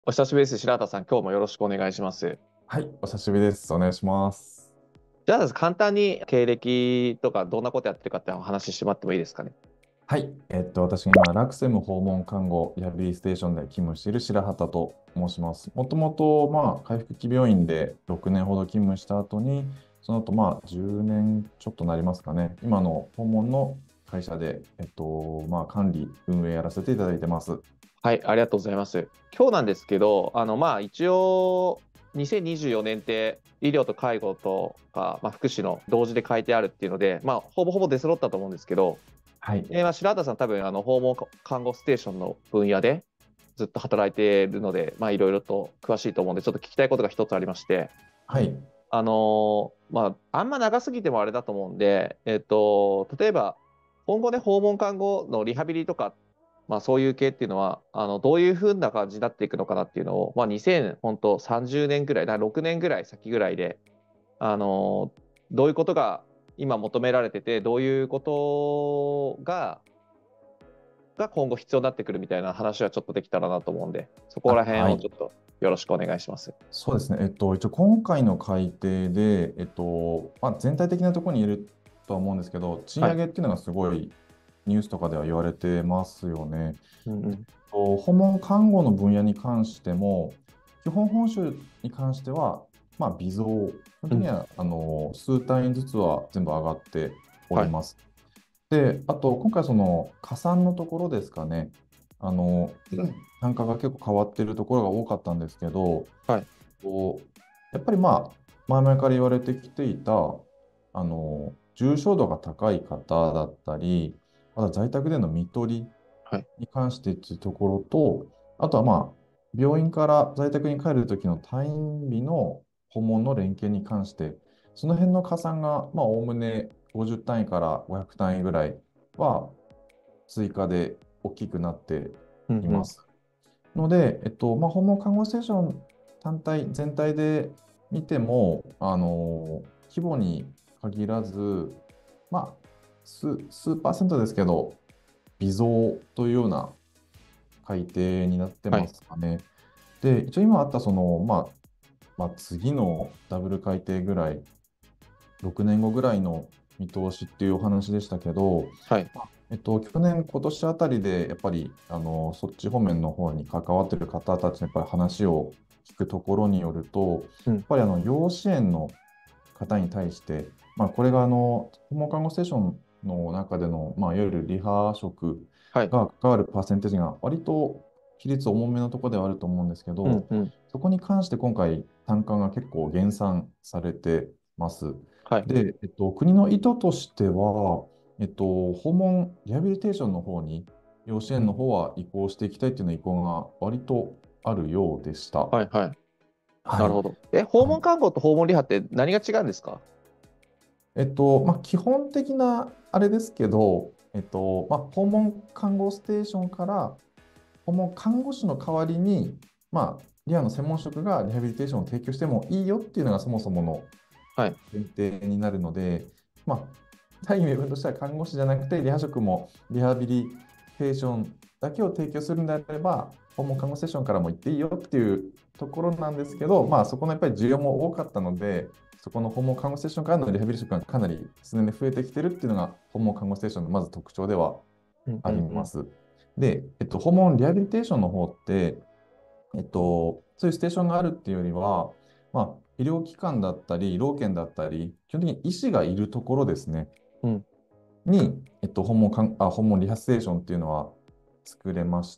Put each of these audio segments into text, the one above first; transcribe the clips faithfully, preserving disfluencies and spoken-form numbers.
お久しぶりです。白畑さん、今日もよろしくお願いします。 はい、お久しぶりです。お願いします。 じゃあ、簡単に経歴とかどんなことやってるかってお話ししてもらってもいいですかね。 はい、えっと、私が今、ラクセム訪問看護リハビリステーションで勤務している白畑と申します。もともと、まあ、回復期病院でろくねんほど勤務した後に、その後、まあ、じゅうねんちょっとなりますかね。今の訪問の会社で、えっと、まあ、管理、運営やらせていただいてます。 はい、ありがとうございます。今日なんですけど、あの、まあ、一応、にせんにじゅうよねんって医療と介護とか、まあ、福祉の同時で書いてあるっていうので、まあ、ほぼほぼ出揃ったと思うんですけど、 はい。 えーまあ、白畑さん多分、あの、訪問看護ステーションの分野でずっと働いているので、まあ、いろいろと詳しいと思うんで、ちょっと聞きたいことが一つありまして、 はい。 あのーまあ、あんま長すぎてもあれだと思うんで、えっと、例えば、今後ね、訪問看護のリハビリとか、まあ、そういう系っていうのは、あの、どういうふうな感じになっていくのかなっていうのを、まあ、にせん、本当さんじゅうねんぐらい、だからろくねんぐらい先ぐらいで、あのーどういうことが今求められてて、どういうことが、が今後必要になってくるみたいな話はちょっとできたらなと思うんで、そこらあ、 辺はい。 をちょっとよろしくお願いします。 そうですね。えっと、一応今回の改定で、えっと、まあ、全体的なところに言えるとは思うんですけど、賃はい。 上げっていうのがすごいニュースとかでは言われてますよね。 うんうん。 と訪問看護の分野に関しても、基本報酬に関しては、まあ、微増。基本うん。 的にはあの数単位ずつは全部上がっておはい。 ります。で、あと、今回、その加算のところですかね。あの、単価が結構変わっているところが多かったんですけど、 はい。 こうやっぱりまあ、前々から言われてきていた、あの、重症度が高い方だったり、また在宅での看取りはい。 に関してというところと、あとはまあ、病院から在宅に帰るときの退院日の訪問の連携に関して、その辺の加算が、まあ、おおむねごじゅう単位からごひゃく単位ぐらいは追加で大きくなってうんうん。 います。ので、えっと、まあ、訪問看護ステーション単体、全体で見ても、あの、規模に限らず、まあ、数、数パーセントですけど、微増というような改定になってまはい。 すかね。で、一応今あったその、まあ、まあ、次のダブル改定ぐらい、ろくねんごぐらいの見通しっていうお話でしたけど、 はい。 まあえっと、去年、今年あたりで、やっぱり、あの、そっち方面の方に関わっている方たちのやっぱり話を聞くところによると、やっうん。 ぱりあの、養子縁の方に対して、まあ、これがあの、訪問看護ステーションの中での、まあ、いわゆるリハ職はい。 が関わるパーセンテージが割と比率重めのところではあると思うんですけど、 うんうん。 そこに関して今回単価が結構減算されてます。 はい。 で、えっと、国の意図としては、えっと、訪問リハビリテーションの方に養子縁の方は移行していきたいっていうの意向が割とあるようでした。 はい。はい。 はい。 なるほど。え、訪はい問看護と訪問リハって何が違うんですか？ えっと、まあ、基本的なあれですけど、えっと、まあ、訪問看護ステーションから訪問看護師の代わりに、まあ、リハの専門職がリハビリテーションを提供してもいいよっていうのがそもそものはい。 前提になるので、まあ、大義名分としては看護師じゃなくて、リハ職もリハビリテーションだけを提供するんであれば、訪問看護セッションからも行っていいよっていうところなんですけど、まあ、そこのやっぱり需要も多かったので、そこの訪問看護セッションからのリハビリ職がかなりすでに増えてきてるっていうのが、訪問看護ステーションのまず特徴ではうんあうんうん。 ります。で、えっと、訪問リハビリテーションの方って、えっと、そういうステーションがあるっていうよりは、まあ、医療機関だったり、老健だったり、基本的に医師がいるところですね、 うん。 に、えっと、訪問かんあ、訪問リハステーションっていうのは作れまして、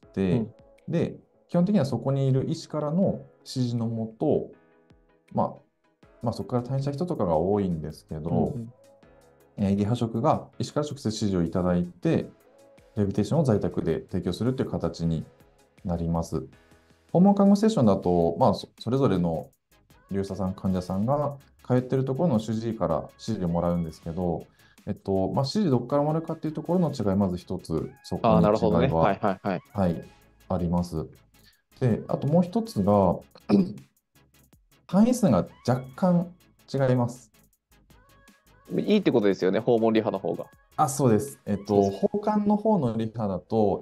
うん。 で、基本的にはそこにいる医師からの指示のもと、まあ、まあ、そこから退院した人とかが多いんですけど、 うんうん。 えー、リハ職が医師から直接指示をいただいて、リハビリテーションを在宅で提供するという形になります。訪問看護ステーションだと、まあ、そそれぞれの利用者さん、患者さんが通っているところの主治医から指示をもらうんですけど、えっと、まあ、指示どこからもらうかっていうところの違い、まず一つ、そこああ、 になるほどね。はい違いは、 はいはい。 はい、あります。で、あともう一つが、単位数が若干違います。 いいってことですよね、訪問リハの方が。 あ、そうです。えっと、 そうです。 訪韓の方のリハだと、今、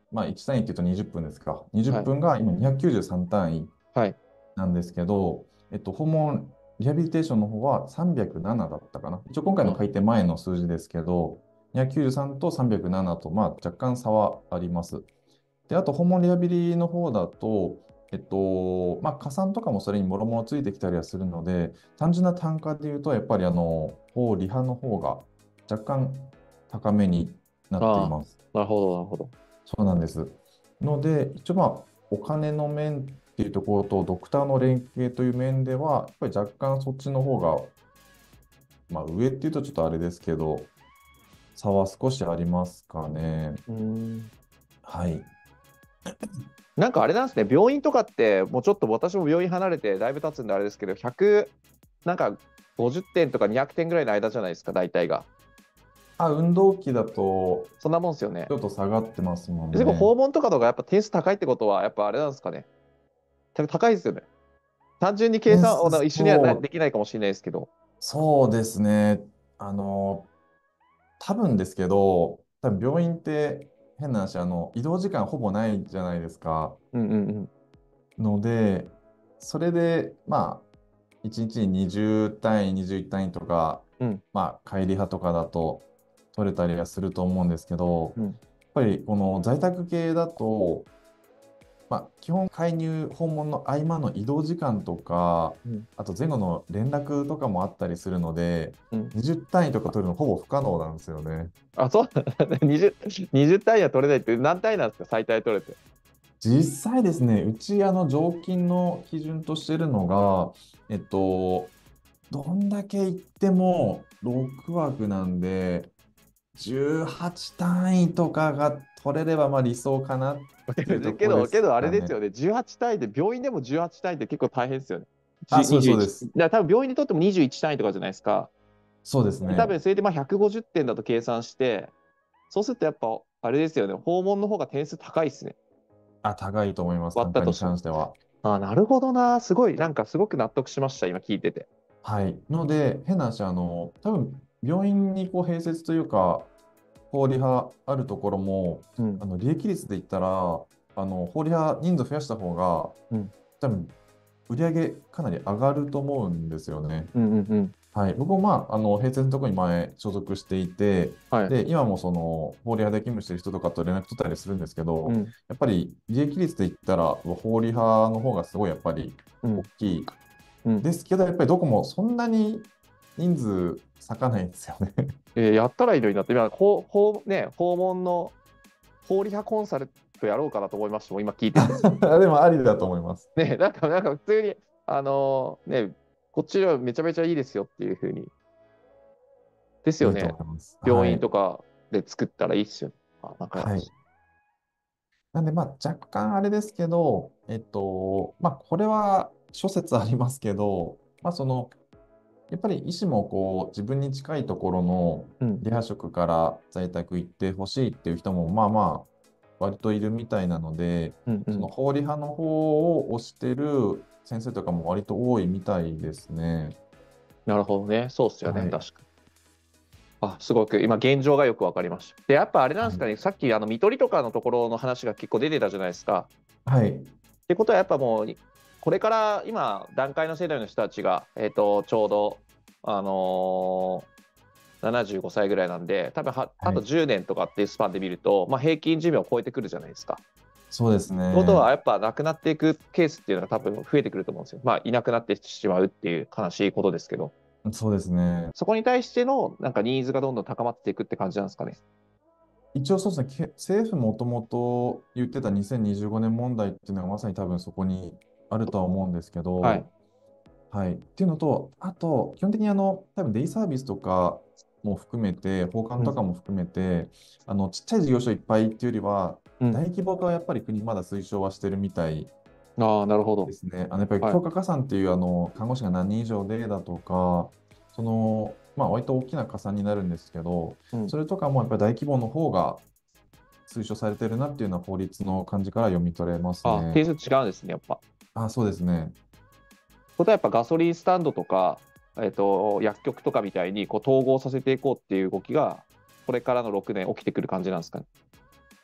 まあ、いち単位っていうとにじゅっぷんですか。20 はい。 分が今にひゃくきゅうじゅうさん単位はい。 なんですけど、えっと、訪問リハビリテーションの方はさんびゃくななだったかな。一応今回うん。 の改定前の数字ですけど、にひゃくきゅうじゅうさんとさんびゃくななと、まあ、若干差はあります。で、あと、訪問リハビリの方だと、えっと、まあ、加算とかもそれにもろもろついてきたりはするので、単純な単価で言うと、やっぱりあの、法リハの方が若干高めになっていああ、 ます。 なるほど、なるほど。 そうなんです。ので、一応まあ、お金の面っていうところと、ドクターの連携という面では、やっぱり若干そっちの方が、まあ、上っていうとちょっとあれですけど、差は少しありますかね。 うーん。 はい。 なんかあれなんですね、病院とかって、もうちょっと私も病院離れてだいぶ経つんであれですけど、ひゃく、なんかごじゅってんとかにひゃくてんぐらいの間じゃないですか、大体が。 あ、運動器だと、 そんなもんですよね。 ちょっと下がってますもん結構ね。 訪問とかのがやっぱ点数高いってことは、やっぱあれなんですかね。多分高いですよね。単純に計点数、 算を一緒にはなそう、 できないかもしれないですけど。 そうですね。あの、多分ですけど、多分病院って変な話、あの、移動時間ほぼないじゃないですか。 うんうんうん。 ので、それで、まあ、いちにちににじゅう単位、にじゅういち単位とか、 うん。 まあ、帰り派とかだと取れたりはすると思うんですけど、 うん。 やっぱりこの在宅系だと、まあ、基本介入訪問の合間の移動時間とか、 うん。 あと前後の連絡とかもあったりするので、 うん。 にじゅう単位とか取るのほぼ不可能なんですよね。 あ、そう、にじゅう、にじゅう単位は取れないって何単位なんですか、最大取れて。 実際ですね、うちあの常勤の基準としてるのが、えっと、どんだけ行ってもろく枠なんで、じゅうはち単位とかが取れればまあ理想かなっていうとけど、けころですどあれかね。 ですよね、じゅうはち単位で、病院でもじゅうはち単位って結構大変ですよね。 あ、 じゅうそうです、そうでにじゅういち。 す。 だから多分病院にとってもにじゅういち単位とかじゃないですか。 そうですね。 多分それでまあひゃくごじゅってんだと計算して、そうするとやっぱ、あれですよね、訪問の方が点数高いですね。 あ、高いと思います、単価に割ったとしても。 関しては。 あ、なるほどな。すごい、なんかすごく納得しました、今聞いてて。 はい。ので、変な話、あの、多分病院にこう併設というか、法リハあるところも、 うん。 あの利益率で言ったら、あの法リハ人数増やした方が、 うん。 多分売り上げかなり上がると思うんですよね。 うんうんうん。 はい、僕も、まあ、あの併設のところに前所属していて、 はい。 で、今もその法リハで勤務している人とかと連絡取ったりするんですけど、 うん。 やっぱり利益率で言ったら、法リハの方がすごいやっぱり大うん。 きいうん。 ですけど、やっぱりどこもそんなに人数割かないんですよね。 えーやったらいいのになって、今、ほう、ほう、ね、訪問の法リハコンサルトやろうかなと思いましたもん、今聞いてて。 でもありだと思います。 ね、なんか、なんか普通に、あのーね、こっちはめちゃめちゃいいですよっていうふうに。ですよいいとね。 思います。 病はい。 院とかで作ったらいいっすよね。あ、なんか、 はい。なんで、まあ、若干あれですけど、えっと、まあ、これは諸説ありますけど、まあ、その、やっぱり医師もこう自分に近いところのうん。 リハ職から在宅行ってほしいっていう人もまあまあ割といるみたいなので、そのうんうん。 法リ派の方を推してる先生とかも割と多いみたいですね。 なるほどね。そうっすよね。 はい。 確かに。あ、すごく今現状がよくわかりました。で、やっぱあれなんはい。 ですかね、さっきあの看取りとかのところの話が結構出てたじゃないですか。 はい。 ってことはやっぱもう、これから今、段階の世代の人たちが、えっと、ちょうど、あのーななじゅうごさいぐらいなんで、多分はあとはい。 じゅうねんとかっていうスパンで見ると、まあ、平均寿命を超えてくるじゃないですか。 そうですってことは、 ね。 やっぱ亡くなっていくケースっていうのが多分増えてくると思うんですよ。まあ、いなくなってしまうっていう悲しいことですけど、 そうですね。 そこに対してのなんかニーズがどんどん高まっていくって感じなんですかね。 一応そうですね、け政府もともと言ってたにせんにじゅうごねん問題っていうのがまさに多分そこにあるとは思うんですけはい。 ど、はい。っていうのと、あと、基本的にあの、多分デイサービスとかも含めて、放うん。 課とかも含めて、あの、ちっちゃい事業所いっぱいっていうよりは、 うん。 大規模化はやっぱり国まだ推奨はしてるみたいああ、なるほど。 ですね。あの、やっぱりはい。 強化加算っていう、あの、看護師が何人以上でだとか、その、まあ、割と大きな加算になるんですけど、 うん。 それとかもやっぱり大規模の方が推奨されてるなっていうのは法律の感じから読み取れますあ、 ね。 点数違うんですね、やっぱ。 あ、そうですね。 ことはやっぱガソリンスタンドとか、えっと、薬局とかみたいにこう統合させていこうっていう動きが、これからのろくねん起きてくる感じなんですかね。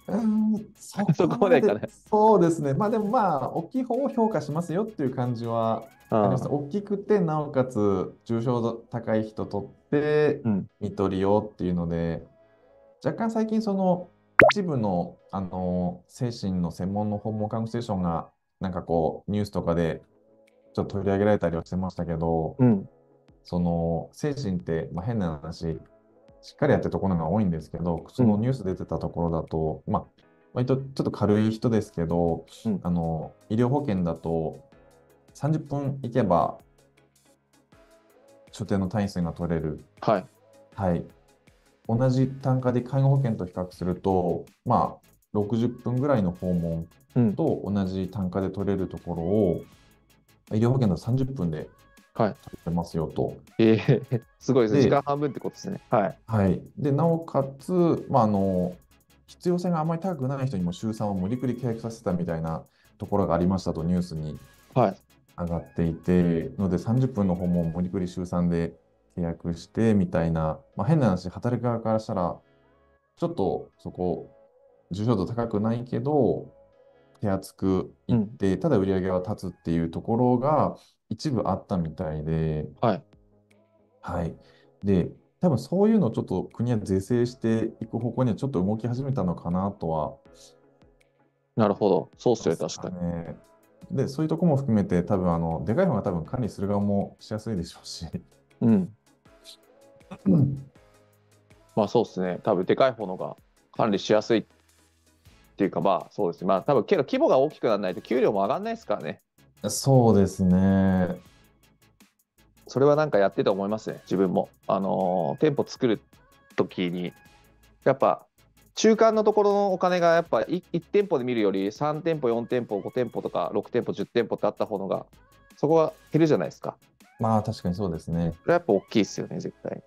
うーん、そそこまで、 こまでいかない。 そうですね。まあでもまあ、大きい方を評価しますよっていう感じはあります。 ああ、 大きくて、なおかつ重症度高い人取って、 うん。 見取りよっていうので、若干最近その一部の、あの精神の専門の訪問看護ステーションがなんかこうニュースとかでちょっと取り上げられたりはしてましたけど、 うん。 その精神って、まあ、変な話、しっかりやってるところが多いんですけど、そのうん。 ニュース出てたところだと、まあ、割とちょっと軽い人ですけど、 うん。 あの医療保険だとさんじゅっぷん行けば所定の単位数が取れる。 はい。 はい。同じ単価で介護保険と比較すると、まあ、ろくじゅっぷんぐらいの訪問うん。 と同じ単価で取れるところを、医療保険だとさんじゅっぷんではい。 取れますよと。 ええすごいですね。時で、 間半分ってことですね。はい。 はい。で、なおかつ、まあ、あの、必要性があまり高くない人にも週さんを無理くり契約させたみたいなところがありましたとニュースにはい。 上がっていて、のでさんじゅっぷんの訪問を無理くり週さんで契約してみたいな、まあ、変な話、働く側からしたら、ちょっとそこ、重症度高くないけど、手厚くいうん。 って、ただ売り上げは立つっていうところが一部あったみたいで、 はい。 はい。で、多分そういうのをちょっと国は是正していく方向にはちょっと動き始めたのかなとはなるほど。そうっすよね。 ますか確かに。 ね。で、そういうところも含めて、多分あの、でかい方が多分管理する側もしやすいでしょうし。 うん。 うんまあそうですね。多分でかい方のが管理しやすいっていうか、まあそうですね。まあ多分けど規模が大きくならないと給料も上がんないですからね。 そうですね。 それはなんかやってて思いますね。自分も。あのー店舗作るときに、やっぱ中間のところのお金がやっぱ いち, 店舗で見るよりさん店舗、よん店舗、ご店舗とかろく店舗、じゅう店舗ってあった方のが、そこが減るじゃないですか。 まあ確かにそうですね。 それはやっぱ大きいですよね、絶対。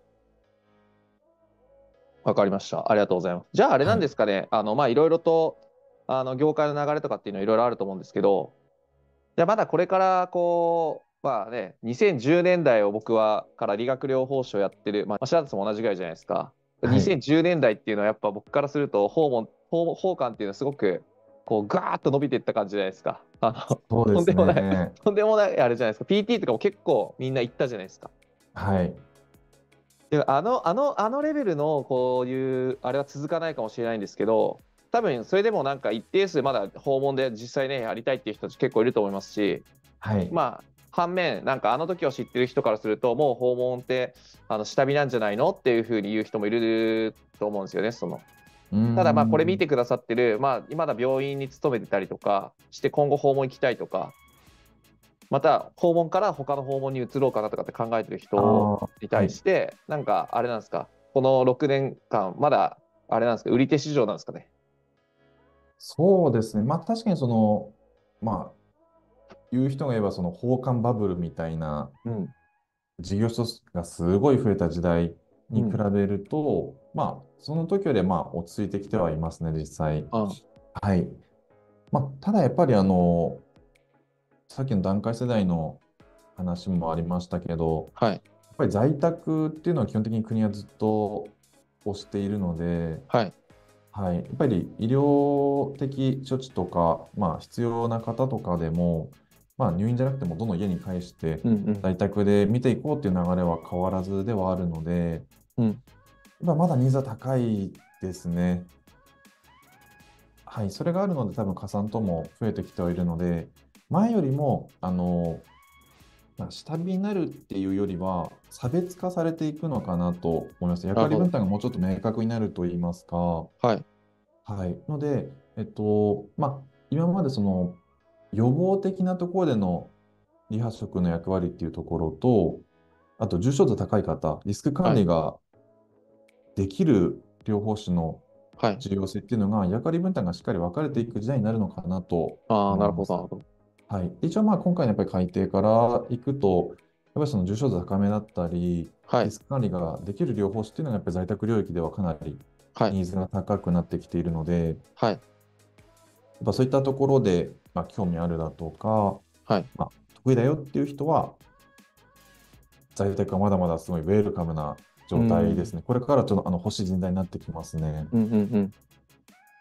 わかりました。ありがとうございます。じゃああれなんはい。 ですかね。あの、まあいろいろと、あの、業界の流れとかっていうのはいろいろあると思うんですけど、じゃあまだこれからこう、まあね、にせんじゅうねんだいを僕はから理学療法士をやってる、まあ、白田さんも同じぐらいじゃないですか。 はい。 にせんじゅうねんだいっていうのはやっぱ僕からすると、訪問、訪訪韓っていうのはすごく、こう、ガーッと伸びていった感じじゃないですか。あの、 そうですとんでもない、 ね。 とんでもないあれじゃないですか。ピーティー とかも結構みんな行ったじゃないですか。 はい。 で、あの、あの、あのレベルのこういう、あれは続かないかもしれないんですけど、多分それでもなんか一定数まだ訪問で実際ね、やりたいっていう人たち結構いると思いますし、 はい。 まあ、反面、なんかあの時を知ってる人からすると、もう訪問ってあの下火なんじゃないのっていうふうに言う人もいると思うんですよね。そのうーただ、まあこれ見ん。 てくださってる、まあ、まだ病院に勤めてたりとかして、今後訪問行きたいとか、また訪問から他の訪問に移ろうかなとかって考えてるあ人あ、 にはい。 対して、なんかあれなんですか、このろくねんかん、まだあれなんですか、売り手市場なんですかね。 そうですね。まあ確かにその、まあ、言う人が言えばその交換バブルみたいなうん、 事業所がすごい増えた時代に比うん、 べると、まあ、その時よりはまあ落ち着いてきてはいますね、実際。 あ、 はい。まあ、ただやっぱりあの、さっきの団塊世代の話もありましたけど、 はい、 やっぱり在宅っていうのは基本的に国はずっと推しているので、 はい、 はい、やっぱり医療的処置とか、まあ、必要な方とかでも、まあ、入院じゃなくてもどんどん家に帰してうん、うん、 在宅で見ていこうっていう流れは変わらずではあるので、 うん、 今まだニーズは高いですね。はい、それがあるので多分加算とも増えてきてはいるので、前よりも、あの、まあ、下火になるっていうよりは、差別化されていくのかなと思います。役割分なるほど。 担がもうちょっと明確になると言いますか、 はい、 はい。ので、えっと、まあ、今までその予防的なところでのリハ職の役割っていうところと、あと重症度高い方、リスク管はい、 理ができる療法士のはい。 重要性っていうのが、役割分担がしっかり分かれていく時代になるのかなとああ、なるほど、 思います。 なるほど。 はい。一応、まあ、今回のやっぱり改定からいくと、やっぱりその重症度高めだったり、 はい、 リスク管理ができる療法士っていうのが、やっぱり在宅領域ではかなりはい、 ニーズが高くなってきているので、 はい、 やっぱそういったところで、まあ、興味あるだとか、 はい。 まあ、得意だよっていう人は、在宅はまだまだすごいウェルカムなう状態でん、 すね。これからちょっとあの欲しい人材になってきますね。 うん、うん、うん。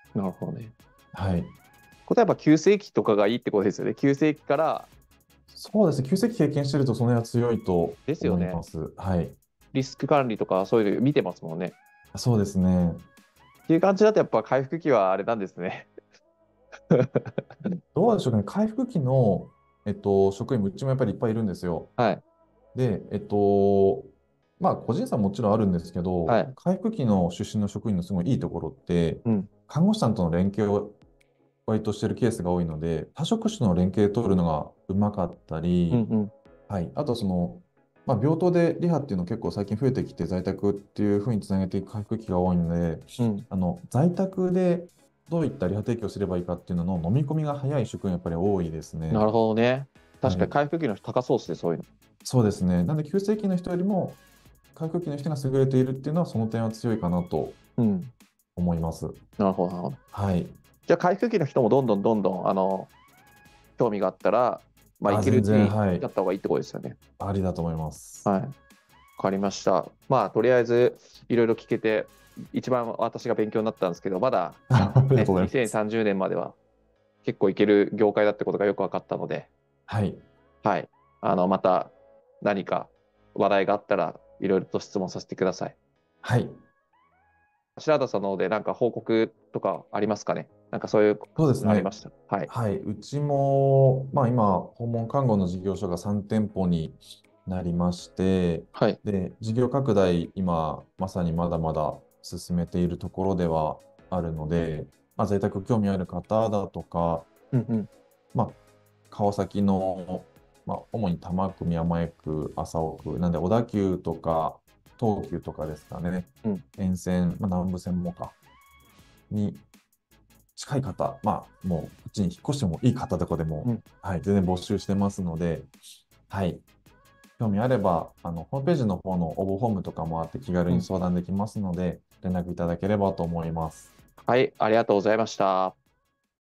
なるほどね。 はい。 例えば急性期とかがいいってことですよね。急性期から、 そうですね。急性期経験してるとその辺は強いとですよね。 思います。はい。 リスク管理とかそういうの見てますもんね。 そうですね。 っていう感じだとやっぱ回復期はあれなんですね。 どうでしょうかね。回復期の、えっと、職員もうちもやっぱりいっぱいいるんですよ。 はい。 で、えっと、まあ、個人差ももちろんあるんですけど、 はい。 回復期の出身の職員のすごいいいところって、 うん。 看護師さんとの連携を割としてるケースが多いので、多職種の連携取るのがうまかったり、 うんうん。 はい、あとその、まあ、病棟でリハっていうの結構最近増えてきて、在宅っていうふうにつなげていく回復期が多いので、 うん。 あの在宅でどういったリハ提供すればいいかっていうのの飲み込みが早い職員やっぱり多いですね。 なるほどね。確かにはい、 回復期の人高そうですね、そういうの。 そうですね。なんで、急性期の人よりも回復期の人が優れているっていうのは、その点は強いかなとうん。 思います。 なるほど、なるほど。 はい。 じゃあ回復期の人もどんどんどんどん、あの、興味があったら、まあ、 あ、 行けるう全然、 ちにはい。 やった方がいいってことですよね。 ありだと思います。 はい。わかりました。まあ、とりあえず、いろいろ聞けて、一番私が勉強になったんですけど、まだ、 ありがとね、 うございます。 にせんさんじゅうねんまでは結構いける業界だってことがよく分かったので、 はい。 はい。あの、また何か話題があったらいろいろと質問させてください。 はい。 白田さんの方でなんか報告とかありますかね。なんかそういうそうですね。 のありました。はい。 はい。うちも、まあ今、訪問看護の事業所がさん店舗になりまして、 はい。 で、事業拡大、今、まさにまだまだ進めているところではあるので、まあ、在宅興味ある方だとか、 うんうん。 まあ、川崎の、まあ、主に多摩区、宮前区、麻生区、なんで小田急とか東急とかですかね、 うん。 沿線、まあ、南部線もか、に近い方、まあ、もうこっちに引っ越してもいい方とかでも、 うん。 はい、全然募集してますので、はい、興味あれば、あの、ホームページの方の応募フォームとかもあって気軽うん。 に相談できますので、連絡いただければと思います。 はい。ありがとうございました。